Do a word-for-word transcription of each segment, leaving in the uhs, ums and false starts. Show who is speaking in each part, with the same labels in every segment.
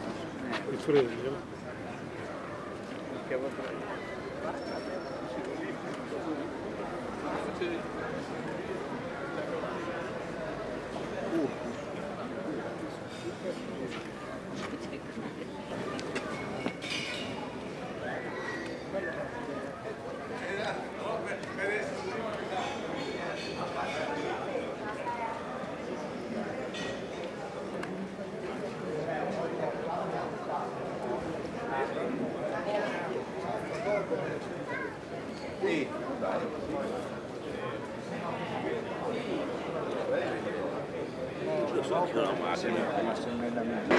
Speaker 1: Il freddo.
Speaker 2: Sì, dai.
Speaker 1: Lo so che no, ma se
Speaker 2: Ma se non è da me.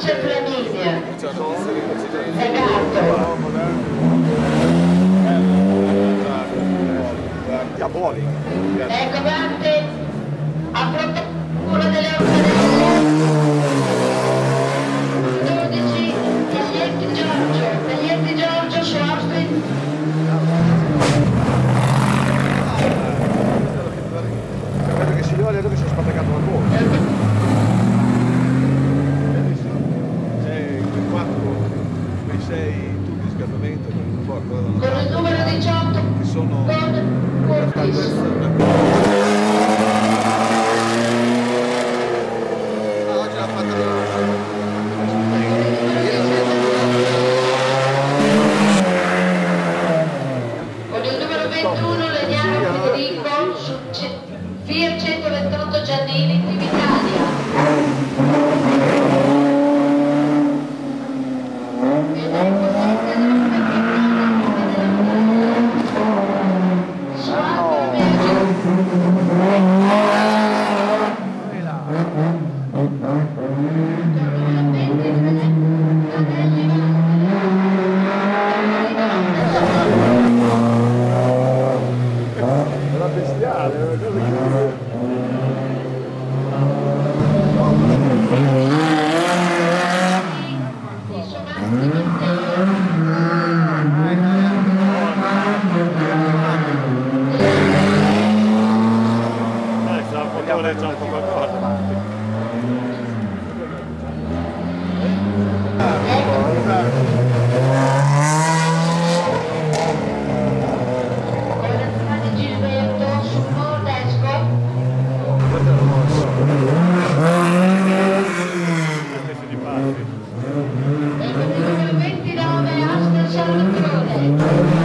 Speaker 3: Croce Flaminia, Segato,
Speaker 1: Diabolico.
Speaker 3: ecco Dante, a procura delle organelle, dodici, Taglietti Giorgio, Taglietti Giorgio su Austin,
Speaker 1: Guarda che signore dove si è spaccato la gola. C'è quei quattro, quei sei tubi di scarpamento con il porto
Speaker 3: con il numero diciotto,
Speaker 1: che sono
Speaker 3: con Curtis.
Speaker 2: Oggi l'ha fatto
Speaker 3: Con il numero ventuno Legnano Federico su Fiat centoventotto Giannini Team Italia. Ed ecco sette su Alfa
Speaker 1: Era bestiale, era una cosa che... Eh, c'ha un motore, c'ha un po' qualcosa.
Speaker 3: Gilberto su Nordesco.
Speaker 1: Stessi di passi.
Speaker 3: E con il numero ventinove Astor Salvatore.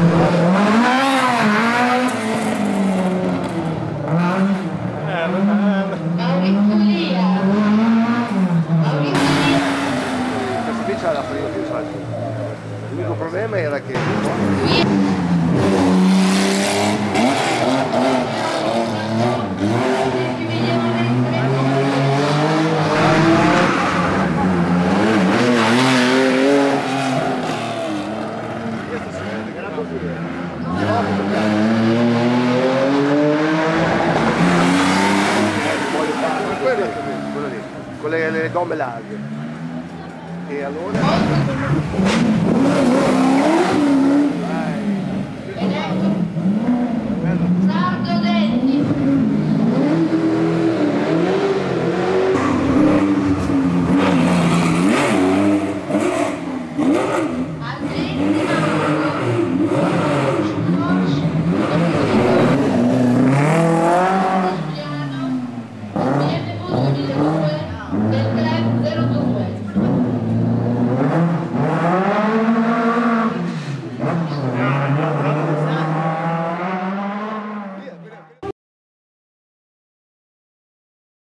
Speaker 1: Eh, eh,
Speaker 3: Maurizio Lia. Maurizio Lia.
Speaker 2: Questo qui c'ha la prima più facile. L'unico problema era che quello, quello lì, con le, le gomme larghe. E allora
Speaker 3: Ed ecco Sardo Detti. Altri Giuliano, B M W del tre zero due.